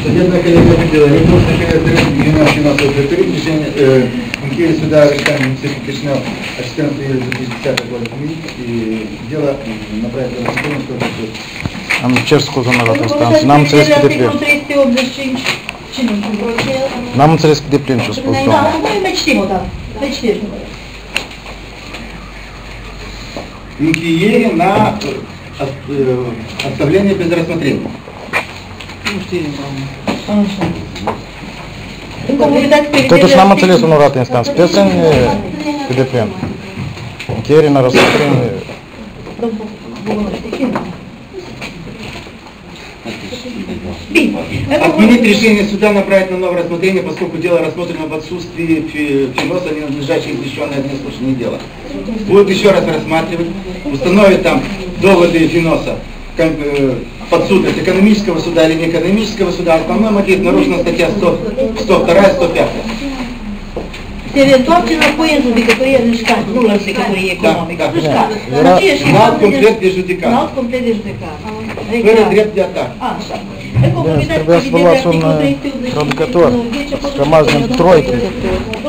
Судебная коллегия видела ресурсный коллектор Геннадий Финансовый коллектор решение Киеве суда Арештан Кишинев от 14 июля 2010 года и дело направить на суд. Am cer scuze în altă instanță, n-am înțeles cât de plin. N-am înțeles cât de plin ce-a spus domnul. Da, noi mai citim odată, mai citim. Încheiere la оставление без рассмотрения. Totuși n-am înțeles în altă instanță. Puteți să-mi cât de plin. Încheiere la рассмотрение. Отменить решение суда направить на новое рассмотрение, поскольку дело рассмотрено в отсутствии Финоса, ненадлежащее извещенное неслушное дело. Будут еще раз рассматривать, установить там доводы Финоса, подсудность экономического суда или неэкономического суда. Основной мотив нарушена статья 102 105. Se reîntoarce înapoi în judecătorie în șcat, nu la judecătorie economică, în șcat. Un alt complet de judecat. Un alt complet de judecat. Fără drept de atac. Așa. Trebuie să vă luați un judecător, să rămați din troică.